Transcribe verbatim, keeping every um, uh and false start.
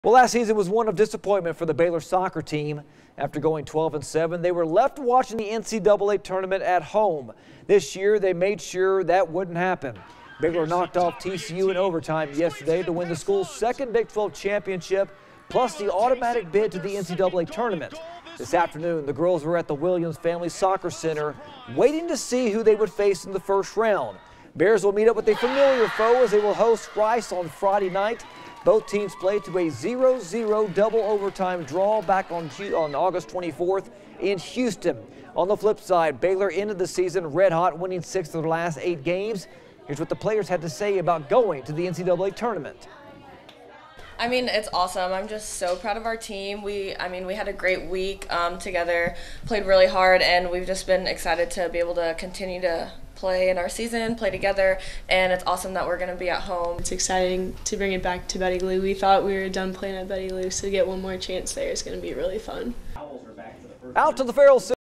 Well, last season was one of disappointment for the Baylor soccer team. After going twelve and seven, they were left watching the N C double A tournament at home. This year, they made sure that wouldn't happen. Baylor knocked off T C U in overtime yesterday to win the school's second Big twelve championship, plus the automatic bid to the N C double A tournament. This afternoon, the girls were at the Williams Family Soccer Center, waiting to see who they would face in the first round. Bears will meet up with a familiar foe as they will host Rice on Friday night. Both teams played to a zero zero double overtime draw back on, on August twenty-fourth in Houston. On the flip side, Baylor ended the season red hot, winning six of their last eight games. Here's what the players had to say about going to the N C double A tournament. I mean, it's awesome. I'm just so proud of our team. We, I mean, we had a great week um, together, played really hard, and we've just been excited to be able to continue to play in our season, play together, and it's awesome that we're going to be at home. It's exciting to bring it back to Betty Lou. We thought we were done playing at Betty Lou, so to get one more chance there is going to be really fun. Out to the Farrell